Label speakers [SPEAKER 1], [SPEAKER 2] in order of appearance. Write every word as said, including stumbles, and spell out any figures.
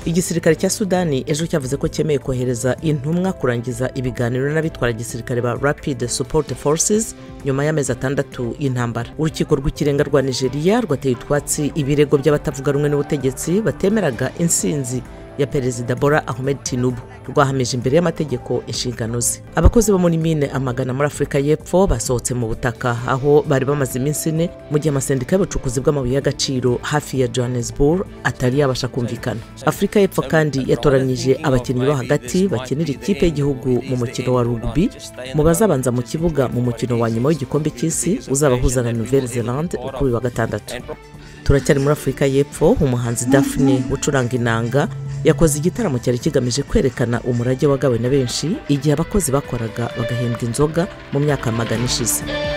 [SPEAKER 1] Igisirikare cya Sudani ejo cyavuze ko cyemeye kohereza intumwa kurangiza ibiganiro n'abitwara gisirikare ba Rapid Support Forces nyuma y'amezi atandatu y'intambara. Urukiko rw'ikirenga rwa Nijeriya rwateye utwatsi ibirego by'abatavuga rumwe n'ubutegetsi batemeraga intsinzi ya Perezida Bola Ahmed Tinubu. Rwahamije imbere y'amategeko inshingano ze. Abakozi bo muri mine amagana muri Afrika y'Epfo basohotse mu butaka aho bari bamaze iminsi ine mu gihe amasendika y'ubucukuzi bw'amabuye y'agaciro hafi ya Johannesburg atari yabasha kumvikana. Afrika y'Epfo kandi yatoranyije abakinnyi bo hagati bakinira ikipe y'igihugu mu mukino wa rugby mu bazabanza mu kibuga mu mukino wa nyuma w'igikombe cy'isi uzabahuza na Nouvelle-Zélande kuri wa gatandatu. Turacyari muri Afrika y'Epfo, umuhanzi Daphne ucuranga inanga yakoze igitaramo cyari kigamije kwerekana umurage wagawe na benshi igihe abakozi bakoraga bagahembwa inzoga mu myaka magana ishize.